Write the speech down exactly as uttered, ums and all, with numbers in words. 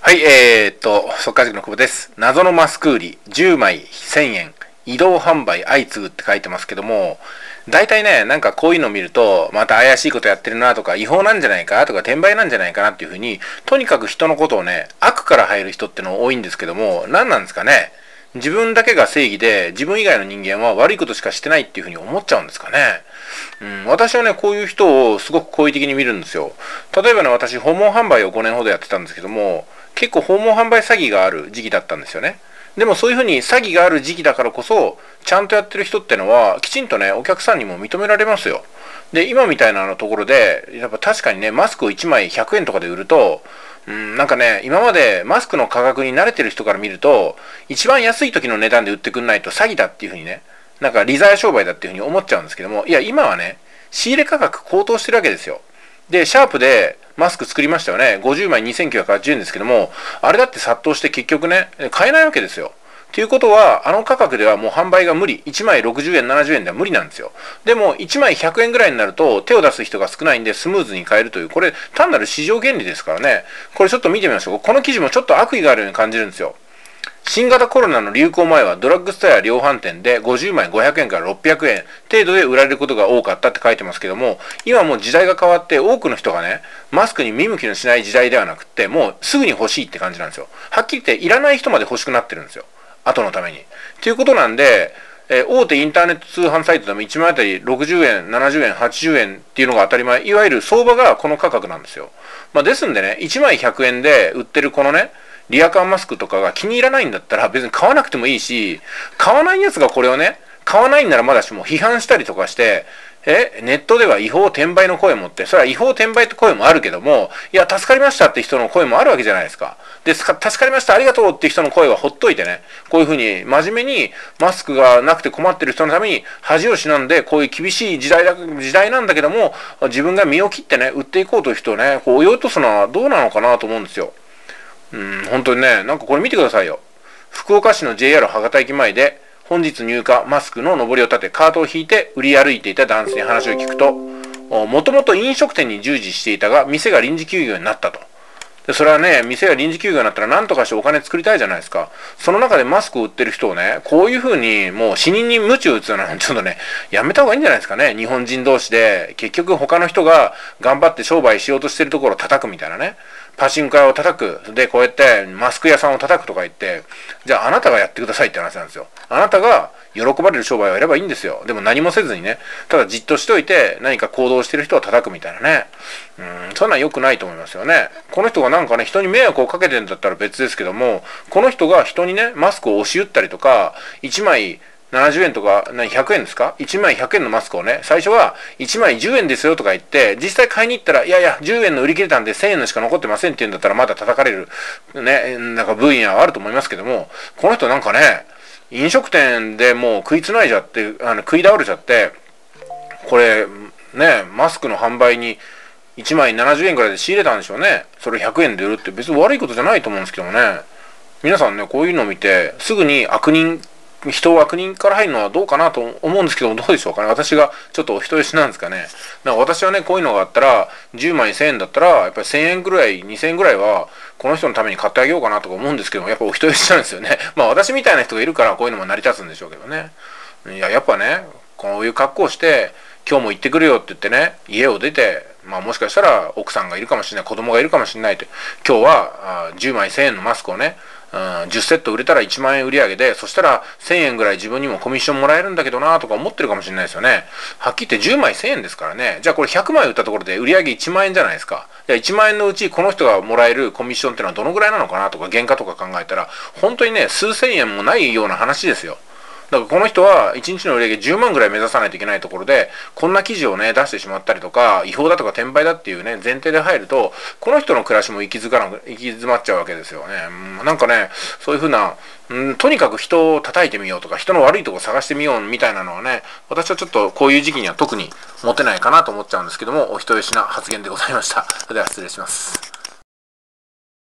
はい、えー、っと、速稼塾の久保です。謎のマスク売り、じゅうまいせんえん、移動販売相次ぐって書いてますけども、大体ね、なんかこういうのを見ると、また怪しいことやってるなとか、違法なんじゃないかとか、転売なんじゃないかなっていうふうに、とにかく人のことをね、悪から入る人っての多いんですけども、何なんですかね。自分だけが正義で、自分以外の人間は悪いことしかしてないっていうふうに思っちゃうんですかね。うん、私はね、こういう人をすごく好意的に見るんですよ。例えばね、私、訪問販売をごねんほどやってたんですけども、結構訪問販売詐欺がある時期だったんですよね。でもそういうふうに詐欺がある時期だからこそ、ちゃんとやってる人ってのは、きちんとね、お客さんにも認められますよ。で、今みたいなところで、やっぱ確かにね、マスクをいちまいひゃくえんとかで売ると、うん、なんかね、今までマスクの価格に慣れてる人から見ると、一番安い時の値段で売ってくんないと詐欺だっていうふうにね、なんか利ザヤ商売だっていうふうに思っちゃうんですけども、いや、今はね、仕入れ価格高騰してるわけですよ。で、シャープでマスク作りましたよね。ごじゅうまいにせんきゅうひゃくはちじゅうえんですけども、あれだって殺到して結局ね、買えないわけですよ。ということは、あの価格ではもう販売が無理。いちまいろくじゅうえん、ななじゅうえんでは無理なんですよ。でも、いちまいひゃくえんぐらいになると、手を出す人が少ないんでスムーズに買えるという、これ単なる市場原理ですからね。これちょっと見てみましょう。この記事もちょっと悪意があるように感じるんですよ。新型コロナの流行前はドラッグストアや量販店でごじゅうまいごひゃくえんからろっぴゃくえん程度で売られることが多かったって書いてますけども、今もう時代が変わって多くの人がね、マスクに見向きのしない時代ではなくって、もうすぐに欲しいって感じなんですよ。はっきり言っていらない人まで欲しくなってるんですよ。後のために。ということなんで、えー、大手インターネット通販サイトでもいちまいあたりろくじゅうえん、ななじゅうえん、はちじゅうえんっていうのが当たり前。いわゆる相場がこの価格なんですよ。まあ、ですんでね、いちまいひゃくえんで売ってるこのね、リアカーマスクとかが気に入らないんだったら別に買わなくてもいいし、買わないやつがこれをね、買わないんならまだしも批判したりとかして、え、ネットでは違法転売の声もって、それは違法転売って声もあるけども、いや、助かりましたって人の声もあるわけじゃないですか。で、助かりました、ありがとうって人の声はほっといてね、こういうふうに真面目にマスクがなくて困ってる人のために恥を忍んで、こういう厳しい時代だ、時代なんだけども、自分が身を切ってね、売っていこうという人をね、こう追い落とすのはどうなのかなと思うんですよ。うん、本当にね、なんかこれ見てくださいよ。福岡市の ジェイアール 博多駅前で、本日入荷マスクの上りを立て、カートを引いて売り歩いていた男性に話を聞くと、もともと飲食店に従事していたが、店が臨時休業になったと。で、それはね、店が臨時休業になったら何とかしてお金作りたいじゃないですか。その中でマスクを売ってる人をね、こういう風にもう死人に鞭を打つようなのちょっとね、やめた方がいいんじゃないですかね。日本人同士で、結局他の人が頑張って商売しようとしてるところを叩くみたいなね。パチンコ屋を叩く。で、こうやってマスク屋さんを叩くとか言って、じゃああなたがやってくださいって話なんですよ。あなたが喜ばれる商売をやればいいんですよ。でも何もせずにね、ただじっとしておいて何か行動してる人を叩くみたいなね。うん、そんなん良くないと思いますよね。この人がなんかね、人に迷惑をかけてるんだったら別ですけども、この人が人にね、マスクを押し売ったりとか、いちまいななじゅうえんとか、何、ひゃくえんですか ?いち 枚ひゃくえんのマスクをね、最初はいちまいじゅうえんですよとか言って、実際買いに行ったら、いやいや、じゅうえんの売り切れたんでせんえんのしか残ってませんって言うんだったら、まだ叩かれる、ね、なんか分野はあると思いますけども、この人なんかね、飲食店でもう食いつないじゃって、あの食い倒れちゃって、これ、ね、マスクの販売にいちまいななじゅうえんくらいで仕入れたんでしょうね。それひゃくえんで売るって別に悪いことじゃないと思うんですけどもね。皆さんね、こういうのを見て、すぐに悪人、人を悪人から入るのはどうかなと思うんですけども、どうでしょうかね。私がちょっとお人よしなんですかね。なんか私はね、こういうのがあったら、じゅうまいせんえんだったら、やっぱりせんえんぐらい、にせんえんぐらいは、この人のために買ってあげようかなとか思うんですけども、やっぱお人よしなんですよね。まあ私みたいな人がいるから、こういうのも成り立つんでしょうけどね。いや、やっぱね、こういう格好をして、今日も行ってくるよって言ってね、家を出て、まあもしかしたら奥さんがいるかもしれない、子供がいるかもしれないって、今日はじゅうまいせんえんのマスクをね、うん、じゅっセット売れたらいちまんえん売り上げで、そしたらせんえんぐらい自分にもコミッションもらえるんだけどなとか思ってるかもしれないですよね。はっきり言ってじゅうまいせんえんですからね。じゃあこれひゃくまい売ったところで売り上げいちまんえんじゃないですか。じゃあいちまんえんのうちこの人がもらえるコミッションっていうのはどのぐらいなのかなとか原価とか考えたら、本当にね、数千円もないような話ですよ。だからこの人はいちにちの売り上げじゅうまんぐらい目指さないといけないところで、こんな記事をね、出してしまったりとか、違法だとか転売だっていうね、前提で入ると、この人の暮らしも行きづかなく、行き詰まっちゃうわけですよね。うん、なんかね、そういうふうな、うん、とにかく人を叩いてみようとか、人の悪いところ探してみようみたいなのはね、私はちょっとこういう時期には特に持てないかなと思っちゃうんですけども、お人よしな発言でございました。それでは失礼します。